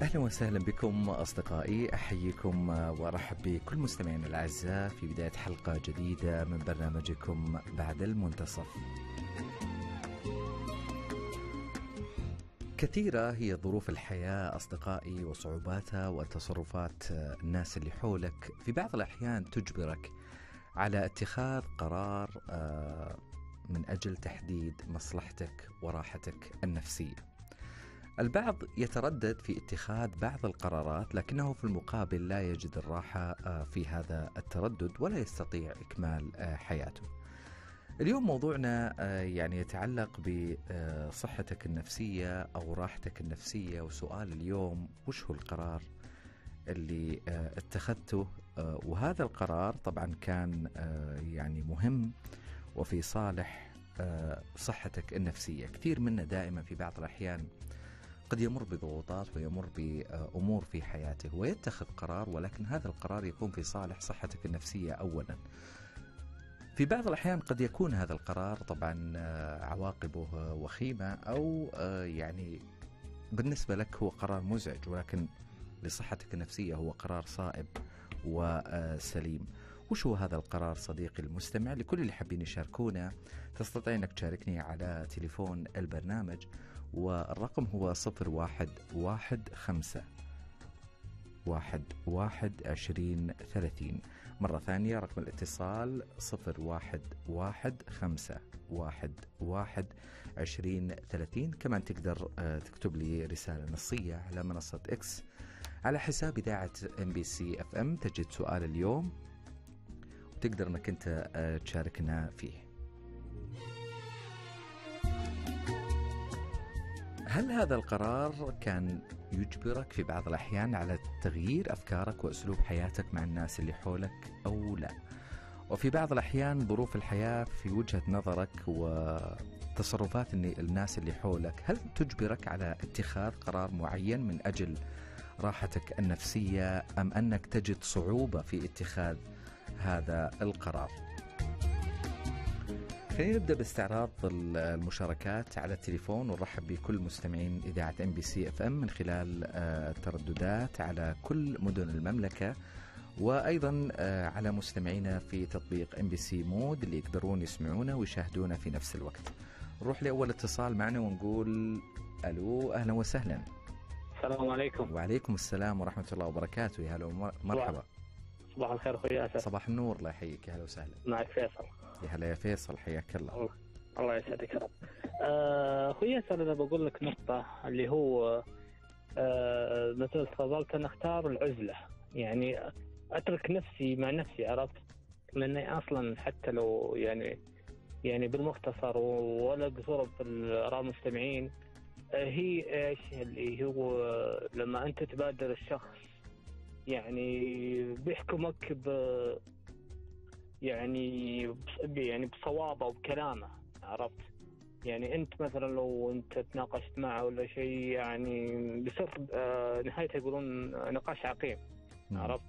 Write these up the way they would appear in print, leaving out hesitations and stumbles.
أهلا وسهلا بكم أصدقائي، أحييكم وأرحب بكل مستمعين الأعزاء في بداية حلقة جديدة من برنامجكم بعد المنتصف. كثيرة هي ظروف الحياة أصدقائي وصعوباتها وتصرفات الناس اللي حولك في بعض الأحيان تجبرك على اتخاذ قرار من أجل تحديد مصلحتك وراحتك النفسية. البعض يتردد في اتخاذ بعض القرارات لكنه في المقابل لا يجد الراحة في هذا التردد ولا يستطيع إكمال حياته. اليوم موضوعنا يعني يتعلق بصحتك النفسية أو راحتك النفسية، وسؤال اليوم وش هو القرار اللي اتخذته، وهذا القرار طبعا كان يعني مهم وفي صالح صحتك النفسية. كثير منا دائما في بعض الأحيان قد يمر بضغوطات ويمر بأمور في حياته ويتخذ قرار، ولكن هذا القرار يكون في صالح صحتك النفسية أولا. في بعض الأحيان قد يكون هذا القرار طبعا عواقبه وخيمة، أو يعني بالنسبة لك هو قرار مزعج، ولكن لصحتك النفسية هو قرار صائب وسليم. وش هو هذا القرار صديقي المستمع؟ لكل اللي حابين يشاركونا تستطيع أنك تشاركني على تليفون البرنامج، والرقم هو 0115-11-20-30. مرة ثانية رقم الاتصال 0115-11-20-30. كمان تقدر تكتب لي رسالة نصية على منصة إكس على حساب إذاعة MBC FM، تجد سؤال اليوم وتقدر أنك أنت تشاركنا فيه. هل هذا القرار كان يجبرك في بعض الأحيان على تغيير أفكارك وأسلوب حياتك مع الناس اللي حولك أو لا؟ وفي بعض الأحيان ظروف الحياة في وجهة نظرك وتصرفات الناس اللي حولك هل تجبرك على اتخاذ قرار معين من أجل راحتك النفسية، أم أنك تجد صعوبة في اتخاذ هذا القرار؟ خلينا نبدأ باستعراض المشاركات على التليفون، ونرحب بكل مستمعين إذاعة MBC FM من خلال الترددات على كل مدن المملكة، وأيضا على مستمعينا في تطبيق MBC مود اللي يقدرون يسمعونا ويشاهدونا في نفس الوقت. نروح لأول اتصال معنا ونقول ألو، أهلا وسهلا. السلام عليكم. وعليكم السلام ورحمة الله وبركاته. يا هلا مرحبا. صباح الخير أخوي ياسر. صباح النور، الله يحييك. يا هلا وسهلا. معك فيصل. يا هلا يا فيصل، حياك الله. الله يسعدك يا رب. أخوي ياسر، أنا بقول لك نقطة اللي هو مثل تفضلت أن أختار العزلة، يعني أترك نفسي مع نفسي، عرفت؟ لأني أصلا حتى لو يعني بالمختصر ولا قصور في الآراء المستمعين، هي إيش اللي هو لما أنت تبادر الشخص يعني بيحكمك يعني بصوابه وبكلامه، عرفت؟ يعني أنت مثلا لو أنت تناقشت معه ولا شيء يعني بصير نهايته يقولون نقاش عقيم، عرفت؟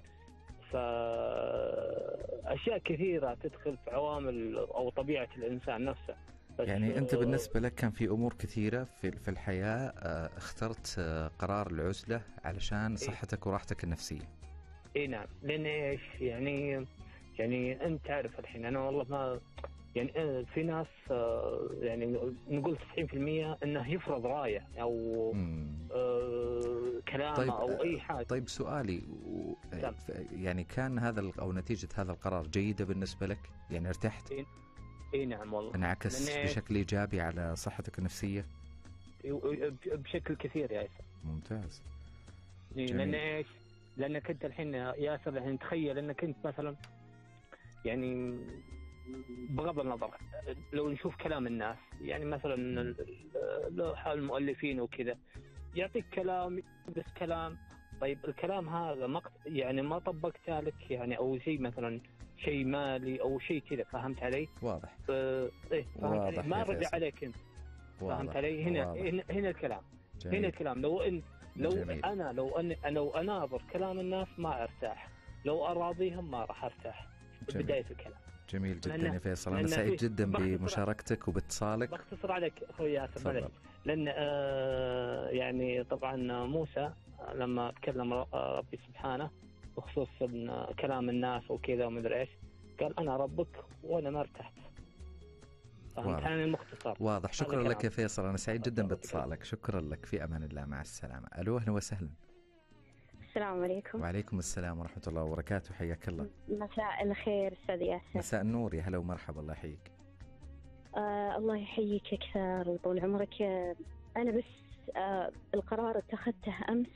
فأشياء كثيرة تدخل في عوامل أو طبيعة الإنسان نفسه. يعني أنت بالنسبة لك كان في أمور كثيرة في الحياة اخترت قرار العزلة علشان صحتك وراحتك النفسية. إيه نعم، لأن إيش يعني أنت تعرف الحين أنا والله ما يعني في ناس يعني نقول 90% أنه يفرض رأيه أو كلامه. طيب أو أي حاجة. طيب سؤالي يعني كان هذا أو نتيجة هذا القرار جيدة بالنسبة لك؟ يعني ارتحت؟ اي نعم والله. انعكس بشكل ايجابي على صحتك النفسية؟ بشكل كثير يا ياسر. ممتاز. لان ايش؟ لانك انت الحين يا ياسر يعني تخيل انك انت مثلا يعني بغض النظر لو نشوف كلام الناس، يعني مثلا المؤلفين وكذا يعطيك كلام بس كلام. طيب الكلام هذا يعني ما طبقته لك يعني او شيء مثلا شيء مالي او شيء كذا، فهمت علي؟ واضح. ايه فهمت علي. ما رجع عليك انت، فهمت علي؟ هنا الكلام. جميل. هنا الكلام. لو انا لو اناظر كلام الناس ما ارتاح، لو اراضيهم ما راح ارتاح. بداية الكلام. جميل جدا يا فيصل، انا سعيد جدا بمشاركتك وباتصالك. بختصر عليك اخوي ياسر، لأن يعني طبعا موسى لما تكلم ربي سبحانه بخصوص كلام الناس وكذا ومدري إيش، قال أنا ربك وأنا ما ارتحت. فهمت عن المختصر. واضح. شكرا لك يا فيصل، أنا سعيد جدا باتصالك. شكرا لك، في أمان الله، مع السلامة. ألو، أهلا وسهلا. السلام عليكم. وعليكم السلام ورحمة الله وبركاته، حياك الله. مساء الخير أستاذ ياسر. مساء النور، يا هلا ومرحبا، الله يحييك. الله يحييك أكثر وطول عمرك. أنا بس القرار اتخذته أمس،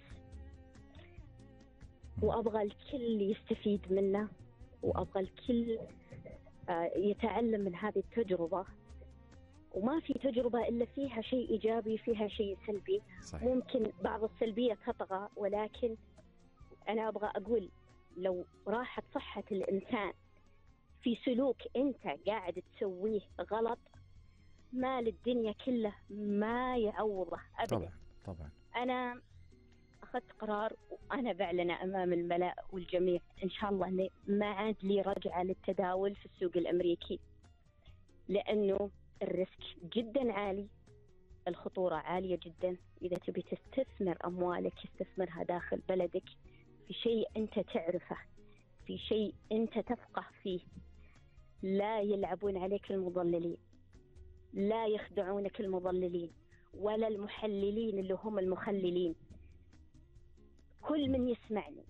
وأبغى الكل يستفيد منه، وأبغى الكل يتعلم من هذه التجربة. وما في تجربة إلا فيها شيء إيجابي فيها شيء سلبي. صحيح. ممكن بعض السلبية تطغى، ولكن أنا أبغى أقول لو راحت صحة الإنسان في سلوك أنت قاعد تسويه غلط، ما للدنيا كله ما يعوضه أبدا. طبعا. أنا أخذت قرار وأنا بعلنه أمام الملأ والجميع إن شاء الله أني ما عاد لي رجعة للتداول في السوق الأمريكي، لأنه الريسك جدا عالي، الخطورة عالية جدا. إذا تبي تستثمر أموالك استثمرها داخل بلدك في شيء أنت تعرفه، في شيء أنت تفقه فيه. لا يلعبون عليك المضللين، لا يخدعونك المضللين ولا المحللين اللي هم المخللين. كل من يسمعني،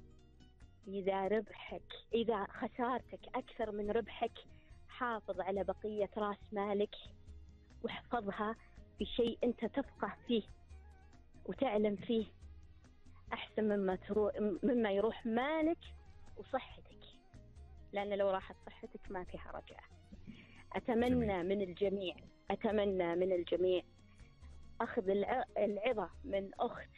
إذا خسارتك أكثر من ربحك، حافظ على بقية رأس مالك واحفظها في شيء أنت تفقه فيه وتعلم فيه، أحسن مما يروح مالك وصحتك، لأن لو راحت صحتك ما فيها رجعة. أتمنى من الجميع أخذ العظة من أخت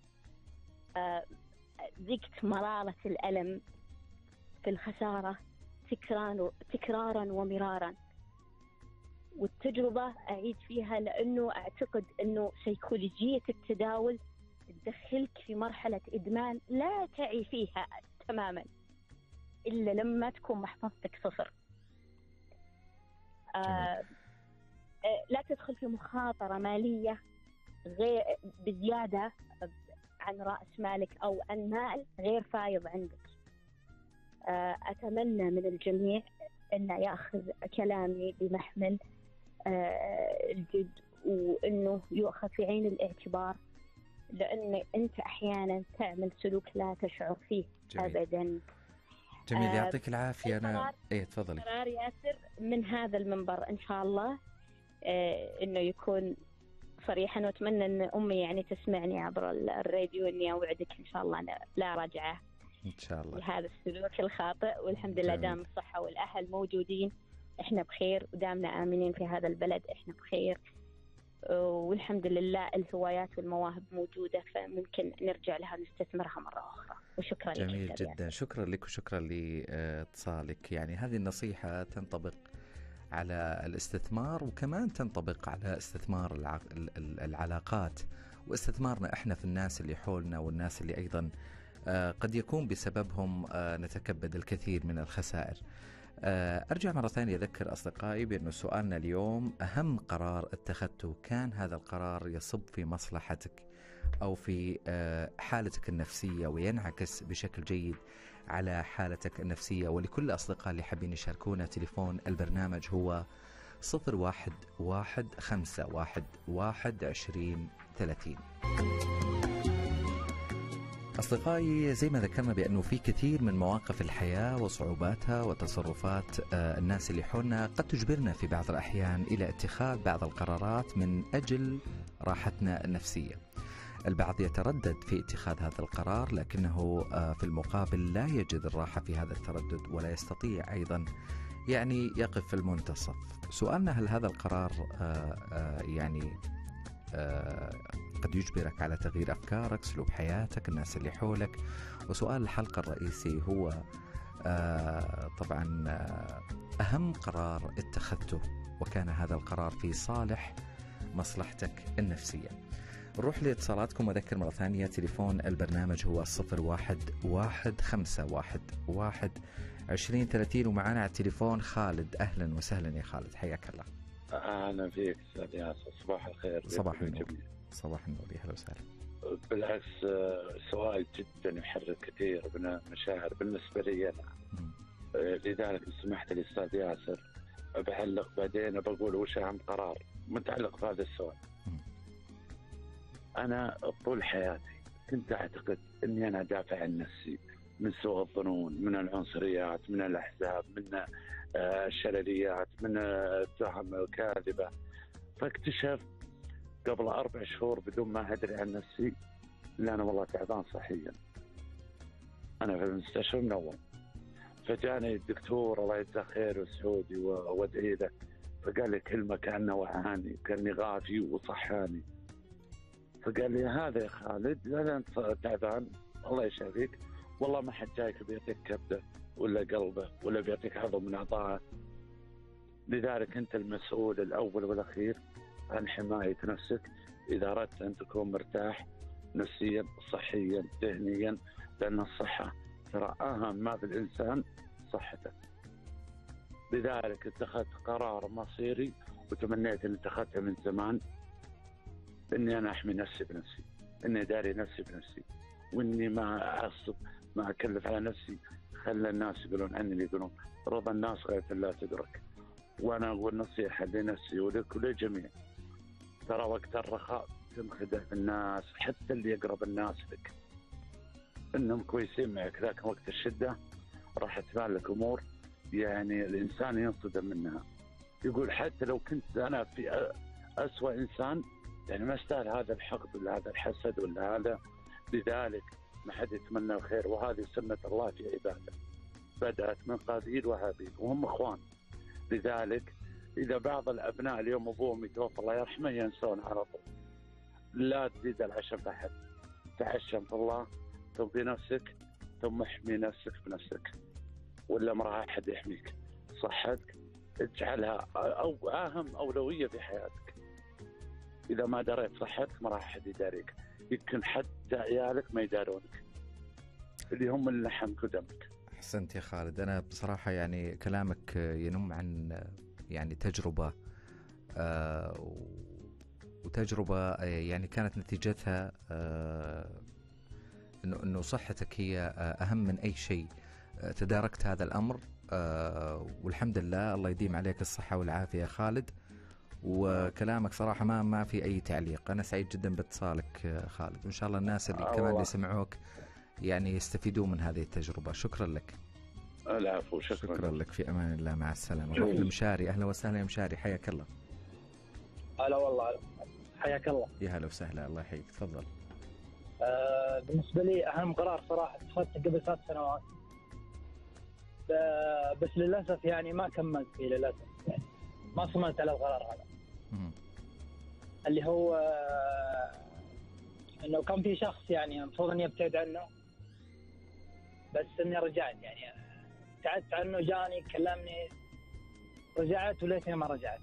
ذقت مرارة الألم في الخسارة تكرارا ومرارا، والتجربة أعيد فيها، لأنه أعتقد أنه سيكولوجية التداول تدخلك في مرحلة إدمان لا تعي فيها تماما إلا لما تكون محفظتك صفر. لا تدخل في مخاطرة مالية غير بزيادة عن رأس مالك أو عن مال غير فايض عندك. أتمنى من الجميع أن يأخذ كلامي بمحمل الجد، وأنه يؤخذ في عين الاعتبار، لأن أنت أحيانا تعمل سلوك لا تشعر فيه. جميل. أبدا. جميل، يعطيك العافية. أنا تفضلي. قرار ياسر من هذا المنبر إن شاء الله إنه يكون صريحا، وأتمنى أن أمي يعني تسمعني عبر الراديو، إني أوعدك إن شاء الله أنا لا راجعة إن شاء الله لهذا السلوك الخاطئ. والحمد لله دام الصحة والأهل موجودين إحنا بخير، ودامنا آمنين في هذا البلد إحنا بخير، والحمد لله الهوايات والمواهب موجودة، فممكن نرجع لها نستثمرها مرة أخرى. وشكرا لك. جميل جدا، شكرا لك وشكرا لاتصالك. يعني هذه النصيحة تنطبق على الاستثمار، وكمان تنطبق على استثمار العلاقات، واستثمارنا احنا في الناس اللي حولنا، والناس اللي ايضا قد يكون بسببهم نتكبد الكثير من الخسائر. أرجع مرة ثانية أذكر أصدقائي بأنه سؤالنا اليوم: أهم قرار اتخذته كان هذا القرار يصب في مصلحتك أو في حالتك النفسية وينعكس بشكل جيد على حالتك النفسية؟ ولكل أصدقاء اللي حابين يشاركونا، تليفون البرنامج هو 0115112030. أصدقائي، زي ما ذكرنا بأنه في كثير من مواقف الحياة وصعوباتها وتصرفات الناس اللي حولنا قد تجبرنا في بعض الأحيان إلى اتخاذ بعض القرارات من أجل راحتنا النفسية. البعض يتردد في اتخاذ هذا القرار، لكنه في المقابل لا يجد الراحة في هذا التردد، ولا يستطيع أيضا يعني يقف في المنتصف. سؤالنا: هل هذا القرار قد يجبرك على تغيير أفكارك، سلوك حياتك، الناس اللي حولك؟ وسؤال الحلقة الرئيسي هو طبعا أهم قرار اتخذته وكان هذا القرار في صالح مصلحتك النفسية. نروح لاتصالاتكم، وأذكر مرة ثانية تليفون البرنامج هو 0115112030. ومعنا على التليفون خالد. أهلا وسهلا يا خالد، حياك الله. أهلا فيك أستاذ ياسر، صباح الخير. صباح النور. صباح النور، يا هلا وسهلا. بالعكس، سؤال جدا يحرك كثير من المشاعر بالنسبة لي أنا. لذلك سمحت لي أستاذ ياسر بعلق، بعدين بقول وش أهم قرار متعلق بهذا السؤال. أنا طول حياتي كنت أعتقد أني أنا أدافع عن نفسي من سوء الظنون، من العنصريات، من الأحزاب، من الشلاليات، من التهم الكاذبة. فاكتشف قبل 4 شهور بدون ما أدري عن نفسي لا أنا والله تعبان صحيا، أنا في المستشفى منوم. فجاني الدكتور الله يجزاه خير وسعودي وادعي له، فقال لي كلمة كأنه وعاني، كأني غافي وصحاني. فقال لي هذا يا خالد، لا أنت تعبان الله يشافيك، والله ما حد جايك بيعطيك كبده ولا قلبه ولا بيعطيك عضو من أعضائه، لذلك أنت المسؤول الأول والأخير عن حماية نفسك إذا أردت أن تكون مرتاح نفسيا صحيا ذهنيا، لأن الصحة ترى أهم ما في الإنسان صحته. لذلك اتخذت قرار مصيري وتمنيت أن اتخذته من زمان، إني أنا أحمي نفسي بنفسي، إني داري نفسي بنفسي، وإني ما أعصب، ما أكلف على نفسي. خلى الناس يقولون عني اللي يقولون رضا الناس غاية لا تدرك. وأنا أقول نصيحة لنفسي ولك وللجميع، ترى وقت الرخاء تنخدع الناس، حتى اللي يقرب الناس لك إنهم كويسين معك، لكن وقت الشدة راح تبان لك أمور يعني الإنسان ينصدم منها. يقول حتى لو كنت أنا في أسوأ إنسان يعني ما استاهل هذا الحقد ولا هذا الحسد ولا هذا. لذلك ما حد يتمنى الخير، وهذه سنة الله في عباده، بدأت من قابيل وهابيل وهم إخوان. لذلك إذا بعض الأبناء اليوم أبوهم يتوفى الله يرحمه ينسون على طول، لا تزيد العشم في أحد، تعشم في الله ثم في نفسك، ثم احمي نفسك بنفسك، ولا ما راح أحد يحميك. صحتك اجعلها أو أهم أولوية في حياتك. إذا ما دريت صحتك ما راح أحد يداريك، يمكن حتى عيالك ما يدارونك اللي هم اللي لحمك ودمك. أحسنت يا خالد. أنا بصراحة يعني كلامك ينم عن يعني تجربة وتجربة يعني كانت نتيجتها إنه صحتك هي أهم من أي شيء. تداركت هذا الأمر والحمد لله، الله يديم عليك الصحة والعافية يا خالد. وكلامك صراحة ما في أي تعليق. أنا سعيد جدا باتصالك خالد، وإن شاء الله الناس اللي كمان اللي سمعوك يعني يستفيدون من هذه التجربة. شكرا لك. العفو، شكرا لك. في أمان الله، مع السلامة. نروح لمشاري. أهلا وسهلا يا مشاري، حياك الله. هلا والله، حياك الله. يا هلا وسهلا، الله يحييك، تفضل. بالنسبة لي أهم قرار صراحة اتخذته قبل 3 سنوات، بس للأسف يعني ما كملت فيه للأسف، يعني ما صممت على القرار هذا. اللي هو إنه كان في شخص يعني المفروض إني أبتعد عنه، بس إني رجعت، يعني ابتعدت عنه، جاني كلمني رجعت وليتني ما رجعت،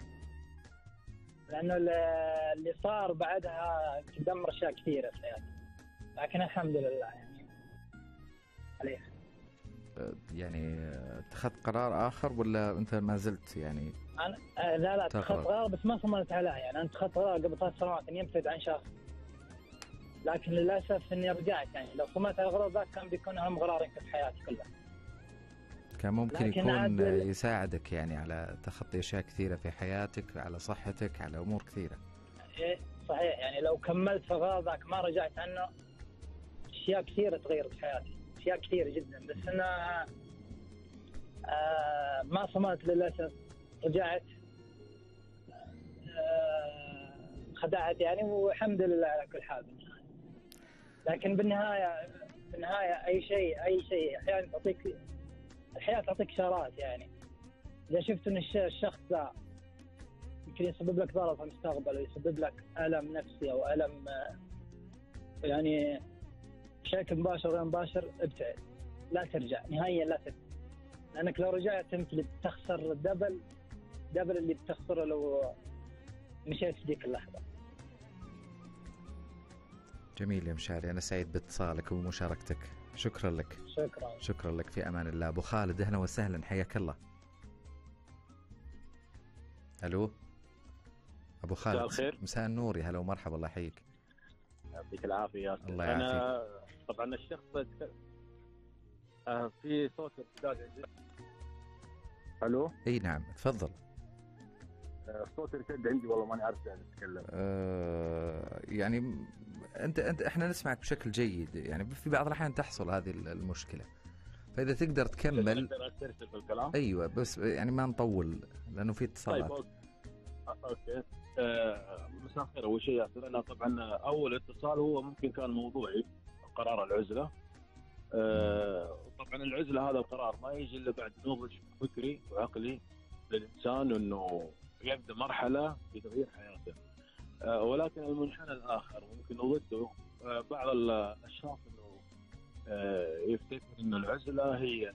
لأنه اللي صار بعدها دمر أشياء كثيرة في حياتي، لكن الحمد لله يعني عليه. يعني اتخذت قرار آخر ولا أنت ما زلت يعني؟ أنا لا اتخذت قرار بس ما صممت عليه. يعني أنا اتخذت قرار قبل 3 سنوات إني أبتعد عن شخص، لكن للأسف إني رجعت. يعني لو صممت على القرار ذاك كان بيكون أهم قرار يمكن في حياتي كلها. كان ممكن يكون يساعدك يعني على تخطي أشياء كثيرة في حياتك، على صحتك، على أمور كثيرة. إيه صحيح، يعني لو كملت في القرار ذاك ما رجعت عنه أشياء كثيرة تغيرت في حياتي، أشياء كثيرة جدا، بس أنا ما صممت للأسف، رجعت خدعت يعني، والحمد لله على كل حال. لكن بالنهاية أي شيء أحيانا الحياة تعطيك إشارات. يعني إذا شفت إن الشخص ذا يمكن يسبب لك ضرر في المستقبل ويسبب لك ألم نفسي أو ألم يعني بشكل مباشر غير مباشر، ابتعد، لا ترجع نهائيا، لا ترجع، لأنك لو رجعت أنت اللي بتخسر دبل اللي بتخسره لو مشيت في ذيك اللحظة. جميل يا مشاري، أنا سعيد باتصالك ومشاركتك. شكرا لك. شكرا لك، في أمان الله. أبو خالد أهلا وسهلا، حياك الله. الو ابو خالد، مساء الخير. مساء النور، يا هلا ومرحبا، الله يحييك. يعطيك العافيه يا الله يعافيك. انا طبعا الشخص في صوت ارتداد عندي. الو، اي نعم تفضل. صوت ارتد عندي والله ماني عارف يعني اتكلم. يعني انت احنا نسمعك بشكل جيد، يعني في بعض الاحيان تحصل هذه المشكله، فاذا تقدر تكمل. اقدر استرسل في الكلام. ايوه بس يعني ما نطول لانه في اتصالات. طيب اوكي. مساء الخير. اول شيء ياسر، انا طبعا اول اتصال هو ممكن كان موضوعي قرار العزله. طبعا العزله هذا القرار ما يجي الا بعد نضج فكري وعقلي للانسان انه يبدا مرحله في تغيير حياته. ولكن المنحنى الاخر ممكن نضده بعض الاشخاص انه يفتكر ان العزله هي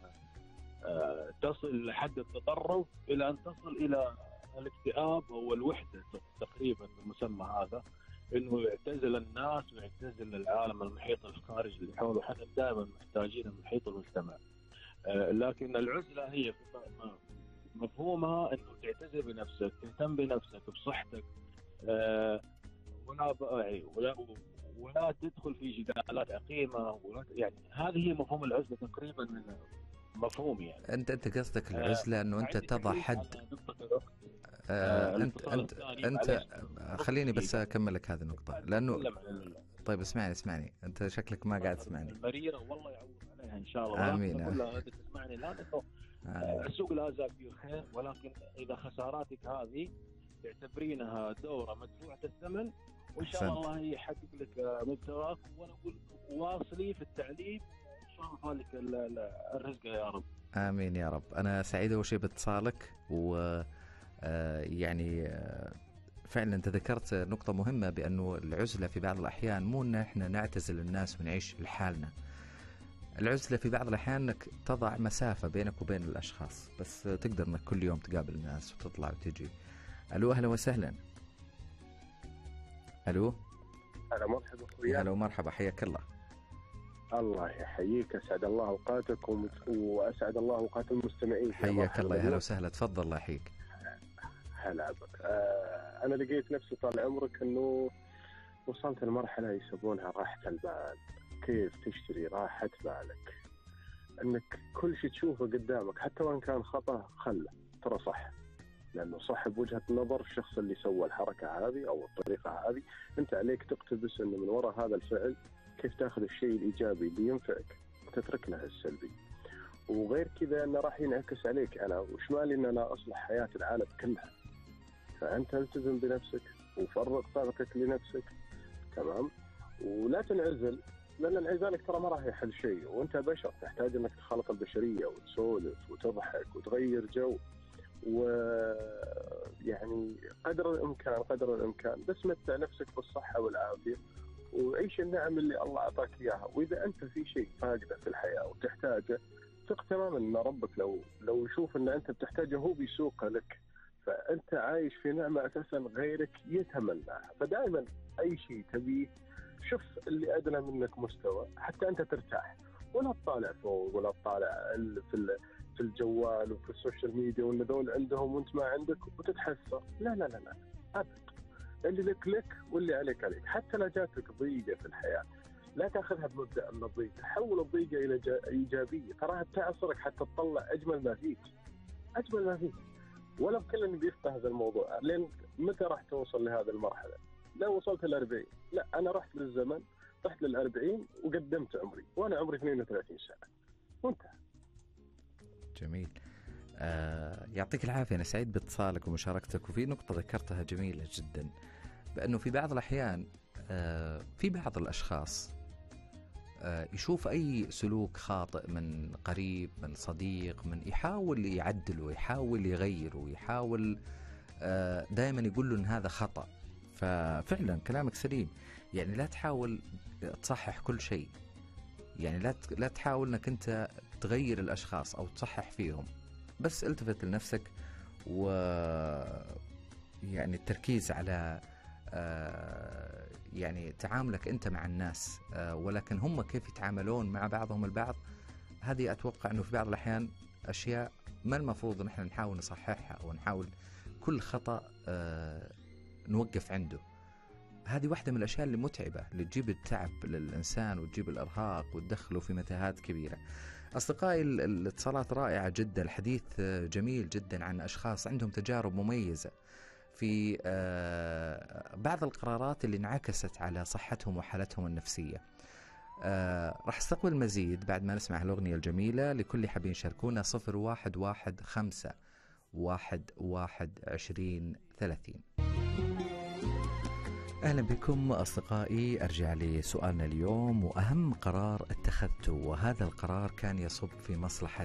تصل لحد التطرف الى ان تصل الى الاكتئاب او الوحده تقريبا بالمسمى هذا، انه يعتزل الناس ويعتزل العالم المحيط الخارجي اللي حوله. احنا دائما محتاجين المحيط المجتمع، لكن العزله هي مفهومها انه تعتزل بنفسك، تهتم بنفسك بصحتك، ولا تدخل في جدالات عقيمه، يعني هذه هي مفهوم العزله تقريبا من مفهوم. يعني انت قصدك العزله انه انت تضع حد. انت خليني بس اكمل لك هذه النقطه لانه طيب اسمعني انت شكلك ما قاعد تسمعني. المريره والله يعوض عليها ان شاء الله. امين. كلها تسمعني الان انه السوق لا زال فيه الخير، ولكن اذا خساراتك هذه تعتبرينها دوره مدفوعه الثمن، وان شاء الله هي يحقق لك مبتغاك. وانا اقول واصلي في التعليم ان شاء الله لك الرزق يا رب. امين يا رب. انا سعيد اول شيء باتصالك، و يعني فعلا انت ذكرت نقطة مهمة بأنه العزلة في بعض الأحيان مو أن احنا نعتزل الناس ونعيش لحالنا. العزلة في بعض الأحيان أنك تضع مسافة بينك وبين الأشخاص، بس تقدر أنك كل يوم تقابل الناس وتطلع وتجي. ألو أهلا وسهلا. ألو هلا مرحبا يا هلا ومرحبا، حياك الله. الله يحييك، أسعد الله أوقاتك وأسعد الله أوقات المستمعين. حياك الله، يا هلا وسهلا، تفضل الله يحييك. هلا بك. أنا لقيت نفسي طال عمرك أنه وصلت لمرحلة يسمونها راحة البال. كيف تشتري راحة بالك؟ أنك كل شيء تشوفه قدامك حتى وإن كان خطأ خله ترى صح، لأنه صح بوجهة نظر الشخص اللي سوى الحركة هذه أو الطريقة هذه. أنت عليك تقتبس أنه من وراء هذا الفعل كيف تأخذ الشيء الإيجابي اللي ينفعك وتترك له السلبي. وغير كذا أنه راح ينعكس عليك أنا، وش مالي أن أنا أصلح حياة العالم كلها. فأنت التزم بنفسك وفرغ طاقتك لنفسك، تمام، ولا تنعزل، لأن انعزالك ترى ما راح يحل شيء. وأنت بشر تحتاج أنك تخالط البشرية وتسولف وتضحك وتغير جو، ويعني قدر الإمكان بس متع نفسك بالصحة والعافية وعيش النعم اللي الله أعطاك إياها. وإذا أنت في شيء فاقده في الحياة وتحتاجه، ثق تماما أن ربك لو يشوف أن أنت بتحتاجه هو بيسوقه لك. فأنت عايش في نعمة أساسا غيرك يتمناها. فدائما أي شيء تبيه شوف اللي أدنى منك مستوى حتى أنت ترتاح، ولا تطالع فوق ولا تطالع في الجوال وفي السوشيال ميديا وإن ذول عندهم وأنت ما عندك وتتحسر. لا أبد. اللي لك واللي عليك. حتى لو جاتك ضيقة في الحياة لا تأخذها بمبدأ أن الضيقة، حول الضيقة إلى إيجابية، تراها تعصرك حتى تطلع أجمل ما فيك. ولا بكل بيفقه هذا الموضوع. لين متى راح توصل لهذه المرحلة؟ لو وصلت ل40، لا أنا رحت بالزمن، رحت لل40 وقدمت عمري وأنا عمري 32 سنة وانتهى. جميل. يعطيك العافية، أنا سعيد باتصالك ومشاركتك. وفي نقطة ذكرتها جميلة جدا، بأنه في بعض الأحيان في بعض الأشخاص يشوف أي سلوك خاطئ من قريب، من صديق، من يحاول يعدله، ويحاول يغيره، ويحاول دائما يقول له إن هذا خطأ. ففعلا كلامك سليم، يعني لا تحاول تصحح كل شيء، يعني لا تحاول أنك أنت تغير الأشخاص أو تصحح فيهم، بس التفت لنفسك، و يعني التركيز على يعني تعاملك أنت مع الناس، ولكن هم كيف يتعاملون مع بعضهم البعض. هذه أتوقع أنه في بعض الأحيان أشياء ما المفروض نحن نحاول نصححها أو نحاول كل خطأ نوقف عنده. هذه واحدة من الأشياء اللي متعبة، اللي تجيب التعب للإنسان وتجيب الإرهاق وتدخله في متاهات كبيرة. أصدقائي، الاتصالات رائعة جدا، الحديث جميل جدا عن أشخاص عندهم تجارب مميزة في بعض القرارات اللي انعكست على صحتهم وحالتهم النفسية. راح استقبل مزيد بعد ما نسمع الأغنية الجميلة. لكل حابين يشاركونا 0115 112030. أهلا بكم أصدقائي. أرجع لسؤالنا اليوم، وأهم قرار اتخذته، وهذا القرار كان يصب في مصلحة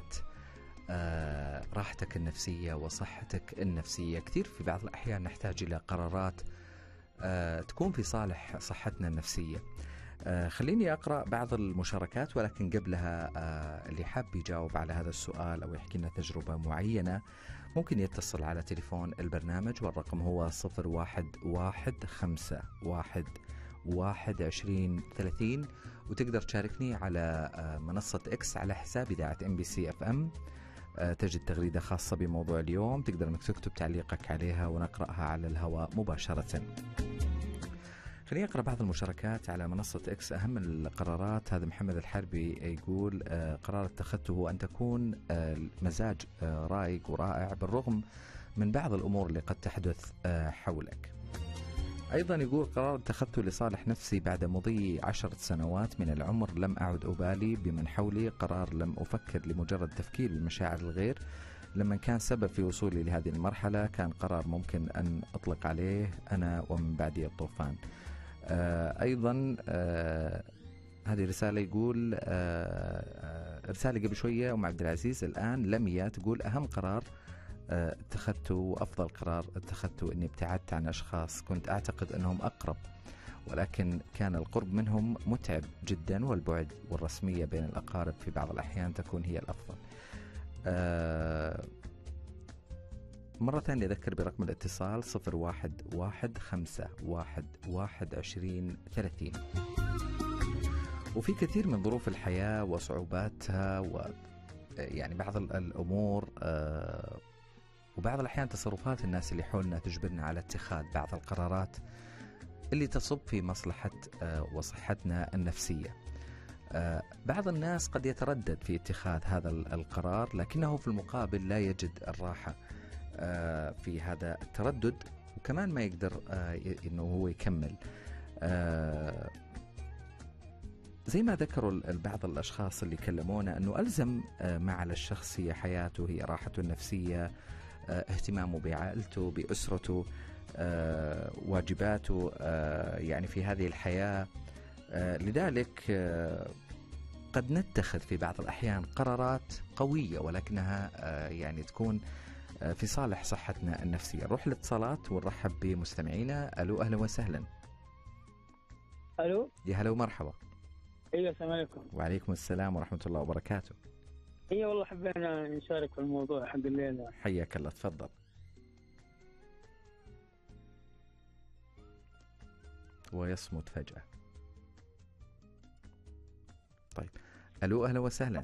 راحتك النفسية وصحتك النفسية. كثير في بعض الأحيان نحتاج إلى قرارات تكون في صالح صحتنا النفسية. خليني أقرأ بعض المشاركات، ولكن قبلها اللي حاب يجاوب على هذا السؤال أو يحكي لنا تجربة معينة ممكن يتصل على تليفون البرنامج، والرقم هو 0115112030. وتقدر تشاركني على منصة إكس على حساب إذاعة MBC FM. تجد تغريدة خاصة بموضوع اليوم، تقدر أنك تكتب تعليقك عليها ونقرأها على الهواء مباشرة. خليني أقرأ بعض المشاركات على منصة إكس. أهم القرارات، هذا محمد الحربي يقول قرار اتخذته هو أن تكون مزاج رايق ورائع بالرغم من بعض الأمور اللي قد تحدث حولك. أيضا يقول قرار اتخذته لصالح نفسي بعد مضي 10 سنوات من العمر، لم أعد أبالي بمن حولي، قرار لم أفكر لمجرد تفكير بمشاعر الغير. لما كان سبب في وصولي لهذه المرحلة كان قرار ممكن أن أطلق عليه أنا ومن بعدي الطوفان. أيضا هذه رسالة يقول رسالة قبل شوية أم عبد العزيز الآن لميا تقول أهم قرار اتخذته وأفضل قرار اتخذته أني ابتعدت عن أشخاص كنت أعتقد أنهم أقرب، ولكن كان القرب منهم متعب جدا، والبعد والرسمية بين الأقارب في بعض الأحيان تكون هي الأفضل. مرة ثانية أذكر برقم الاتصال 0115112030. وفي كثير من ظروف الحياة وصعوباتها يعني بعض الأمور وبعض الأحيان تصرفات الناس اللي حولنا تجبرنا على اتخاذ بعض القرارات اللي تصب في مصلحة وصحتنا النفسية. بعض الناس قد يتردد في اتخاذ هذا القرار، لكنه في المقابل لا يجد الراحة في هذا التردد، وكمان ما يقدر إنه هو يكمل. زي ما ذكروا بعض الأشخاص اللي كلمونا أنه ألزم ما على الشخص هي حياته، هي راحته النفسية، اهتمامه بعائلته بأسرته، واجباته يعني في هذه الحياة. لذلك قد نتخذ في بعض الأحيان قرارات قوية ولكنها يعني تكون في صالح صحتنا النفسية. نروح الاتصالات ونرحب بمستمعينا. ألو، أهلا وسهلا. الو، يا هلا ومرحبا. ايوه السلام عليكم. وعليكم السلام ورحمة الله وبركاته. ايوه والله حبينا نشارك في الموضوع حق الليلة. حياك الله، تفضل. ويصمت فجأة. طيب، ألو، أهلا وسهلا.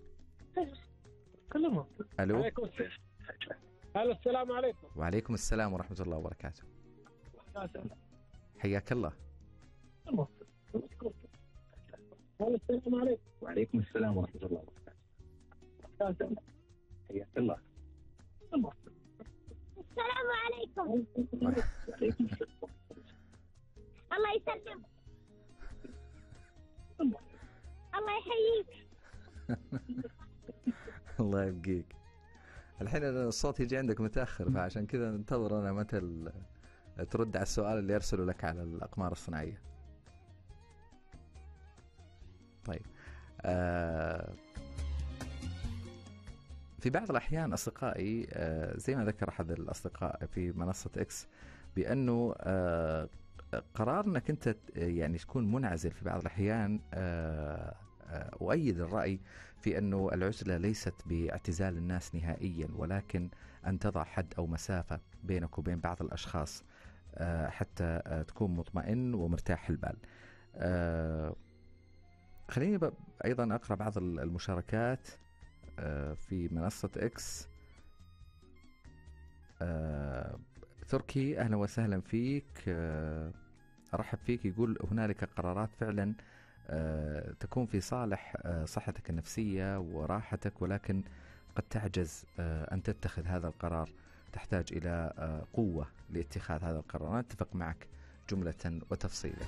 كلمه. ألو. عليكم السلام. الو، السلام عليكم. وعليكم السلام ورحمة الله وبركاته. حياك الله. الو، السلام عليكم. وعليكم السلام ورحمة الله وبركاته. حياك الله. السلام عليكم. وعليكم السلام. الله يسلم. الله يحييك. الله يبقيك. الحين الصوت يجي عندك متأخر، فعشان كذا ننتظر أنا متى ترد على السؤال اللي يرسله لك على الأقمار الصناعية. طيب، في بعض الأحيان أصدقائي زي ما ذكر أحد الأصدقاء في منصة إكس بأنه قرار أنك أنت يعني تكون منعزل في بعض الأحيان، أؤيد الرأي في أنه العزلة ليست باعتزال الناس نهائيا، ولكن أن تضع حد أو مسافة بينك وبين بعض الأشخاص حتى تكون مطمئن ومرتاح البال. خليني أيضا أقرأ بعض المشاركات في منصة إكس. تركي أهلا وسهلا فيك. أرحب فيك. يقول هنالك قرارات فعلا تكون في صالح صحتك النفسية وراحتك، ولكن قد تعجز أن تتخذ هذا القرار، تحتاج إلى قوة لاتخاذ هذا القرار. أنا أتفق معك جملة وتفصيلا.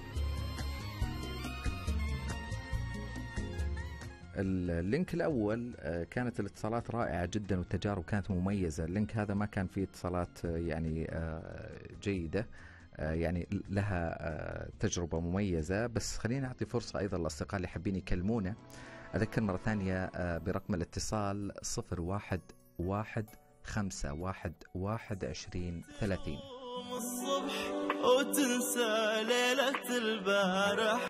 اللينك الأول كانت الاتصالات رائعة جدا والتجارب كانت مميزة. اللينك هذا ما كان فيه اتصالات يعني جيدة، يعني لها تجربة مميزة. بس خلينا نعطي فرصة أيضا للأصدقاء اللي حابين يكلمونا. أذكر مرة ثانية برقم الاتصال 0115112030. الصبح وتنسى ليلة البارح.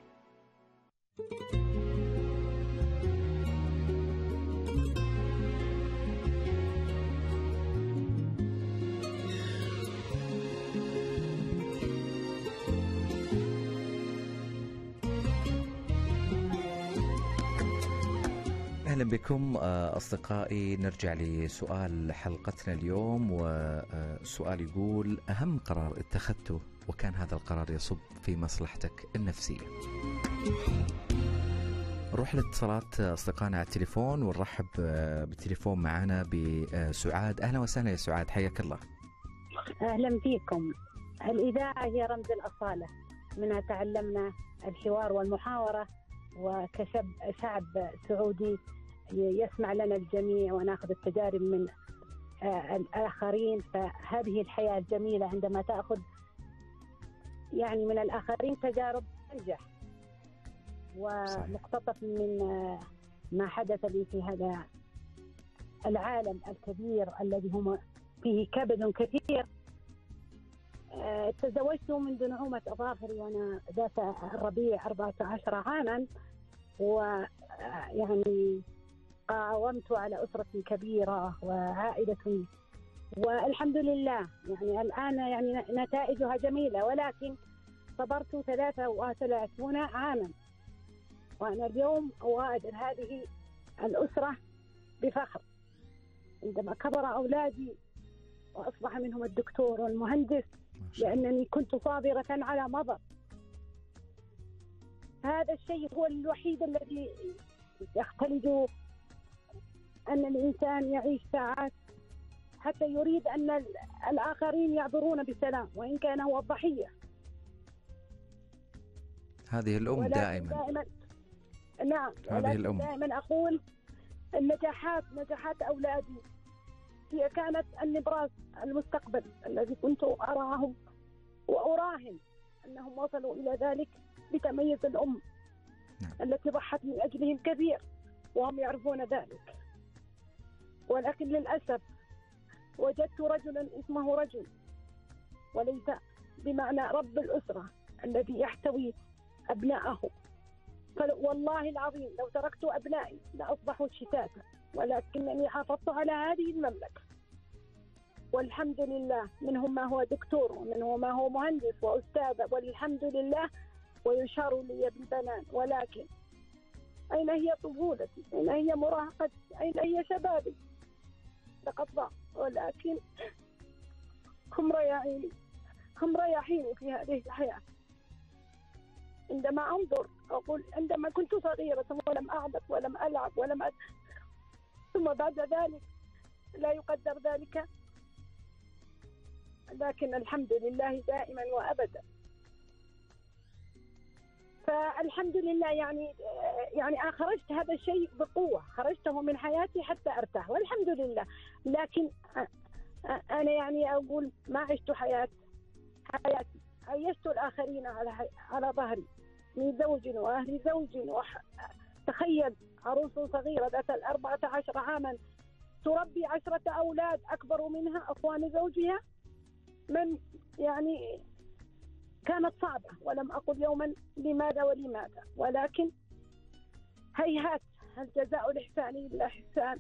أهلا بكم أصدقائي. نرجع لسؤال حلقتنا اليوم، والسؤال يقول: أهم قرار اتخذته وكان هذا القرار يصب في مصلحتك النفسية؟ نروح لاتصالات أصدقائنا على التليفون ونرحب بالتليفون معنا بسعاد. أهلا وسهلا يا سعاد، حياك الله. أهلا فيكم. الإذاعة هي رمز الأصالة، منها تعلمنا الحوار والمحاورة، وكشعب سعودي يسمع لنا الجميع ونأخذ التجارب من الآخرين. فهذه الحياة الجميلة عندما تأخذ يعني من الآخرين تجارب تنجح. ومقتطف من ما حدث لي في هذا العالم الكبير الذي هم فيه كبد كثير. تزوجت منذ نعومة أظافري وأنا ذات الربيع 14 عاما، ويعني قاومت على أسرة كبيرة وعائلة، والحمد لله يعني الآن يعني نتائجها جميلة، ولكن صبرت 33 عاما، وأنا اليوم أغادر هذه الأسرة بفخر. عندما كبر أولادي وأصبح منهم الدكتور والمهندس، لأنني كنت صابرة على مضض. هذا الشيء هو الوحيد الذي يختلج أن الإنسان يعيش ساعات حتى يريد أن الآخرين يعبرون بسلام، وإن كان هو الضحية. هذه الأم دائما نعم، هذه الأم دائما أقول نجاحات أولادي هي كانت النبراس المستقبل الذي كنت أراهم وأراهن أنهم وصلوا إلى ذلك بتميز الأم التي ضحت من أجلهم كثير، وهم يعرفون ذلك. ولكن للأسف وجدت رجلا اسمه رجل، وليس بمعنى رب الأسرة الذي يحتوي أبنائه. والله العظيم لو تركت أبنائي لأصبحوا شتاتا، ولكنني حافظت على هذه المملكة، والحمد لله. منهم ما هو دكتور، ومنهم ما هو مهندس وأستاذ، والحمد لله. ويشار لي بالبنان، ولكن أين هي طفولتي؟ أين هي مراهقتي؟ أين هي شبابي؟ لقد ضاع، ولكن هم رياحين في هذه الحياة. عندما أنظر أقول عندما كنت صغيرة ولم أعبث ولم ألعب ثم بعد ذلك لا يقدر ذلك، لكن الحمد لله دائما وأبدا. فالحمد لله يعني خرجت هذا الشيء بقوة، خرجته من حياتي حتى أرتاح، والحمد لله. لكن أنا يعني أقول ما عشت حياتي، عيشت الآخرين على ظهري من زوج وأهل زوج. تخيل عروس صغيرة ذات 14 عاما تربي 10 أولاد أكبر منها أخوان زوجها. من يعني كانت صعبة، ولم أقل يوما لماذا ولماذا، ولكن هيهات، هل جزاء الإحسان إلا إحسان.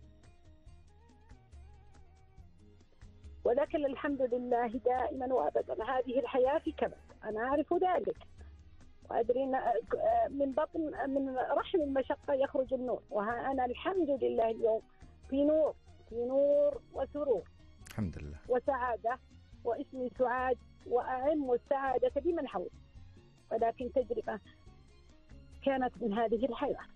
ولكن الحمد لله دائما وأبدا هذه الحياة في كبد، أنا أعرف ذلك، وأدري من رحم المشقة يخرج النور، وها أنا الحمد لله اليوم في نور وسرور. الحمد لله. وسعادة، واسمي سعاد، وأعم السعادة بمن حول، ولكن تجربة كانت من هذه الحياة.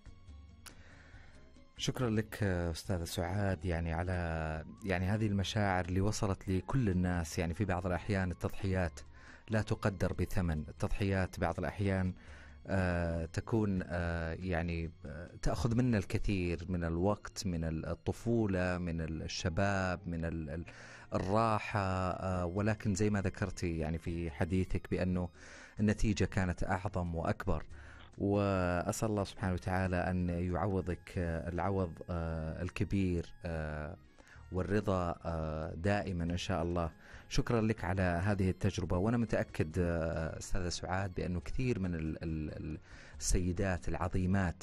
شكرا لك أستاذة سعاد، يعني على هذه المشاعر اللي وصلت لكل الناس. يعني في بعض الأحيان التضحيات لا تقدر بثمن، التضحيات بعض الأحيان تكون تأخذ منا الكثير من الوقت، من الطفولة، من الشباب، من الراحة، ولكن زي ما ذكرتي يعني في حديثك بأنه النتيجة كانت أعظم وأكبر. وأسأل الله سبحانه وتعالى أن يعوضك العوض الكبير والرضا دائما إن شاء الله. شكرا لك على هذه التجربة. وأنا متأكد أستاذة سعاد بأنه كثير من السيدات العظيمات،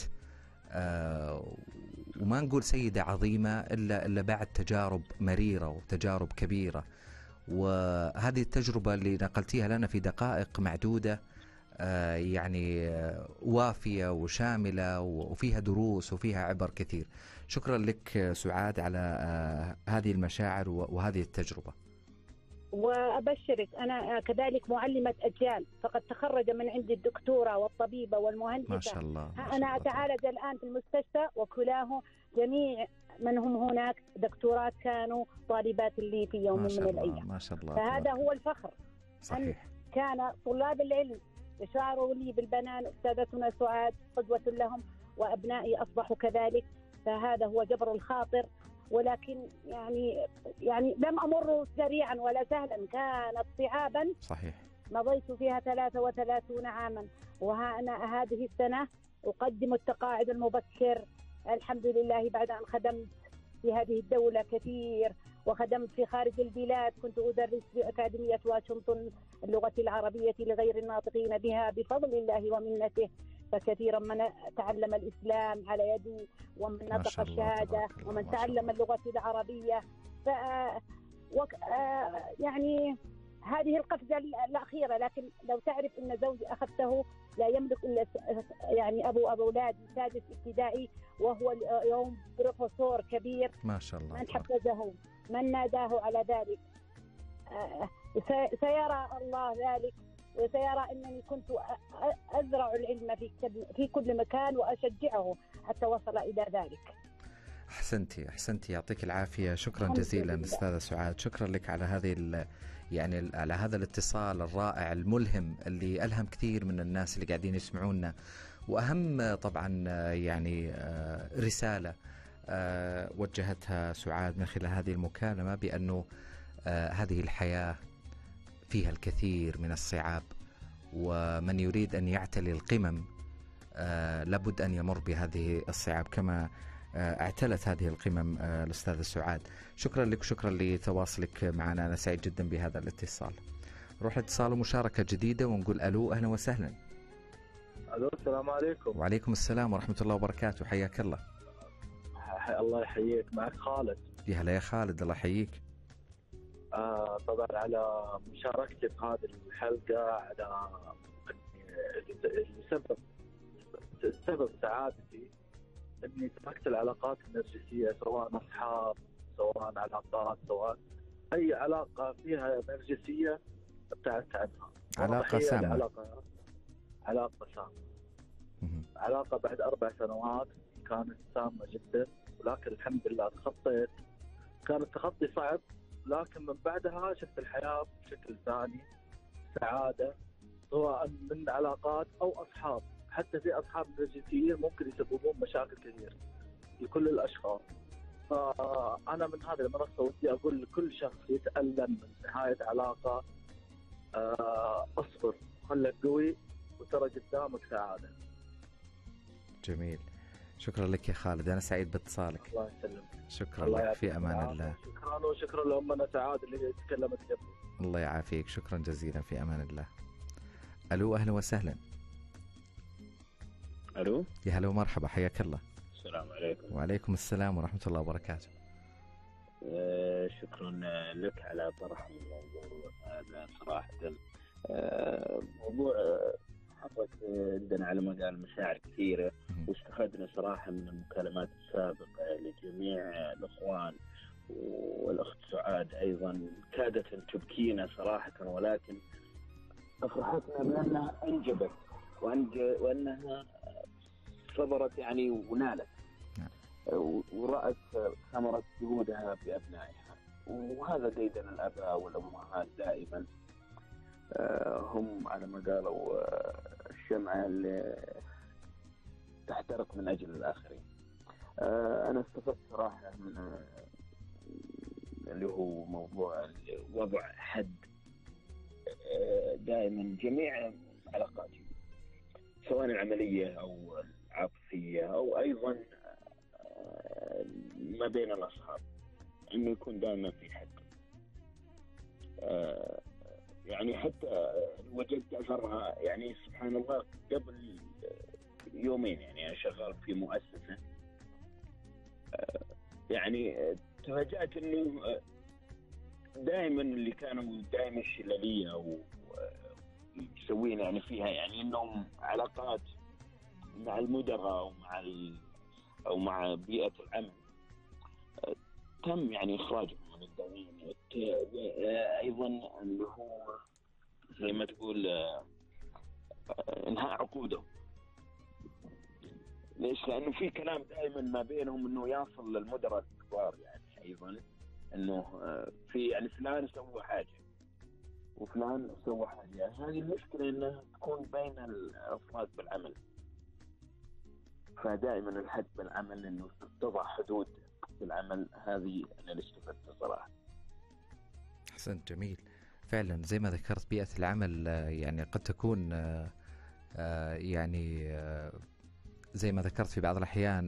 وما نقول سيدة عظيمة إلا بعد تجارب مريرة وتجارب كبيرة، وهذه التجربة اللي نقلتيها لنا في دقائق معدودة وافية وشاملة وفيها دروس وفيها عبر كثير. شكرا لك سعاد على هذه المشاعر وهذه التجربة. وأبشرك أنا كذلك معلمة أجيال، فقد تخرج من عندي الدكتورة والطبيبة والمهندسة. ما شاء الله. أنا أتعالج الآن في المستشفى، وكلاه جميع من هم هناك دكتورات كانوا طالبات لي في يوم من الأيام. ما شاء الله. فهذا هو الفخر. صحيح. أن كان طلاب العلم يشعروا لي بالبنان، أستاذتنا سعاد قدوة لهم، وأبنائي أصبحوا كذلك. فهذا هو جبر الخاطر. ولكن يعني لم أمر سريعا ولا سهلا، كانت صعابا. صحيح. مضيت فيها 33 عاما، وها أنا هذه السنة أقدم التقاعد المبكر الحمد لله، بعد أن خدمت في هذه الدولة كثير، وخدمت في خارج البلاد. كنت أدرس في أكاديمية واشنطن اللغة العربية لغير الناطقين بها بفضل الله ومنته، فكثيرا من تعلم الإسلام على يدي، ومن نطق الشهادة، ومن تعلم اللغة العربية. يعني هذه القفزة الأخيرة. لكن لو تعرف أن زوجي أخذته لا يملك إلا أبو أولادي سادس ابتدائي، وهو اليوم بروفيسور كبير. ما شاء الله. من حفزه، من ناداه على ذلك، سيرى الله ذلك، وسيرى أنني كنت أزرع العلم في كل مكان وأشجعه حتى وصل إلى ذلك. أحسنتي يعطيك العافية. شكرا جزيلا أستاذة سعاد. شكرا لك على هذه على هذا الاتصال الرائع الملهم اللي ألهم كثير من الناس اللي قاعدين يسمعونا. وأهم طبعا رسالة وجهتها سعاد من خلال هذه المكالمة، بأنه هذه الحياة فيها الكثير من الصعاب، ومن يريد أن يعتلي القمم لابد أن يمر بهذه الصعاب كما اعتلت هذه القمم الأستاذة سعاد. شكرا لك، شكرا لتواصلك معنا. أنا سعيد جدا بهذا الاتصال. نروح لاتصال ومشاركة جديدة ونقول ألو، أهلا وسهلا. ألو، السلام عليكم. وعليكم السلام ورحمة الله وبركاته. حياك الله. الله يحييك، معك خالد. يا هلا يا خالد، الله يحييك. طبعا على مشاركتي في هذه الحلقة، على سبب سعادتي اني تركت العلاقات النرجسية، سواء اصحاب، سواء علاقات، سواء اي علاقة فيها نرجسية ابتعدت عنها. علاقة سامة. علاقة سامة. علاقة بعد 4 سنوات كانت سامة جدا، ولكن الحمد لله تخطيت. كان التخطي صعب، لكن من بعدها شفت الحياة بشكل ثاني، سعادة، سواء من علاقات أو أصحاب. حتى في أصحاب نرجسيين ممكن يسببون مشاكل كثير لكل الأشخاص. فأنا من هذه المنصة ودي أقول لكل شخص يتألم من نهاية علاقة، أصبر، خلك قوي، وترى قدامك سعادة. جميل. شكرا لك يا خالد، أنا سعيد باتصالك. الله يسلمك. شكرا لك، في أمان الله. شكرا، وشكرا لأمنا سعاد اللي تكلمت قبل. الله يعافيك، شكرا جزيلا، في أمان الله. ألو، أهلا وسهلا. ألو، يا هلا ومرحبا، حياك الله. السلام عليكم. وعليكم السلام ورحمة الله وبركاته. شكرا لك على طرح الموضوع هذا. صراحة موضوع حطت عندنا على مجال مشاعر كثيرة، واستفدنا صراحة من المكالمات السابقة لجميع الإخوان والأخت سعاد أيضا كادت أن تبكينا صراحة، ولكن أفرحتنا بأنها أنجبت وأنها صبرت يعني ونالت ورأت ثمرة جهودها بأبنائها. وهذا ديدن الآباء والأمهات دائما، هم على ما قالوا الشمعة اللي تحترق من أجل الآخرين. أنا استفدت صراحة من اللي هو موضوع وضع حد دائما جميع علاقاتي، سواء العملية أو العاطفية أو أيضا ما بين الأصحاب، إنه يكون دائما في حد. يعني حتى وجدت أثرها يعني سبحان الله قبل يومين. يعني أنا شغال في مؤسسة، يعني تفاجأت إنه دائما اللي كانوا دائما الشلالية ويسوين يعني فيها يعني إنهم علاقات مع المدراء أو مع بيئة العمل، تم يعني إخراجهم من الدوام. أيضا اللي هو زي ما تقول إنهاء عقودهم. ليش؟ لأنه في كلام دائما ما بينهم إنه يصل للمدراء الكبار، يعني أيضا إنه في يعني فلان سوى حاجة وفلان سوى حاجة. هذه المشكلة إنها تكون بين الأفراد بالعمل، فدائما الحد بالعمل إنه تضع حدود بالعمل. هذه أنا اللي استفدت صراحة. أحسنت، جميل. فعلا زي ما ذكرت بيئة العمل يعني قد تكون يعني زي ما ذكرت في بعض الأحيان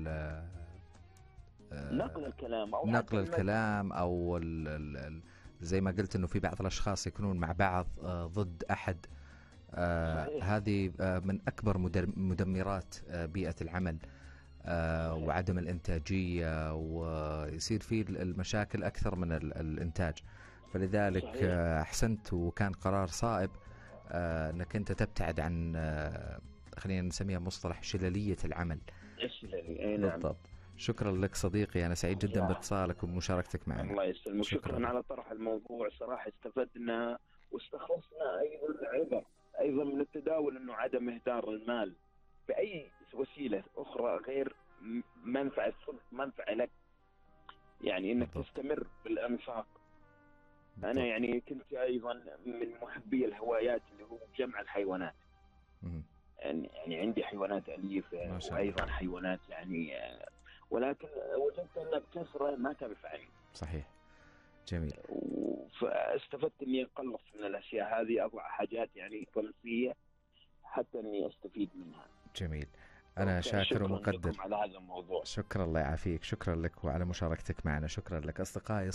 نقل الكلام أو زي ما قلت إنه في بعض الأشخاص يكونون مع بعض ضد أحد. هذه من أكبر مدمرات بيئة العمل وعدم الإنتاجية، ويصير فيه المشاكل أكثر من الإنتاج. فلذلك أحسنت، وكان قرار صائب أنك أنت تبتعد عن خلينا نسميها مصطلح شلالية العمل. بالضبط. شكرا لك صديقي، أنا سعيد جدا باتصالك ومشاركتك معنا. الله يسلمك، شكرا على طرح الموضوع. صراحة استفدنا واستخلصنا أيضا أيضا من التداول أنه عدم إهدار المال بأي وسيلة أخرى غير منفعة لك، يعني أنك تستمر بالأنفاق. أنا يعني كنت أيضا من محبي الهوايات اللي هو جمع الحيوانات. يعني عندي حيوانات أليفة وأيضا حيوانات يعني، ولكن وجدت أنها بكثرة ما تنفعني. صحيح، جميل. فاستفدت إني أقلص من الأشياء هذه، أضع حاجات يعني كنسية حتى إني أستفيد منها. جميل. أنا شاكر ومقدر على هذا الموضوع. شكرا، الله يعافيك. شكرا لك وعلى مشاركتك معنا. شكرا لك. أصدقائي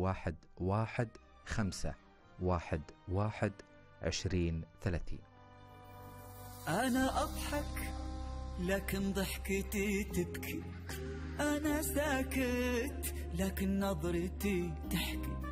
0115112030. أنا أضحك لكن ضحكتي تبكي، أنا ساكت لكن نظرتي تحكي.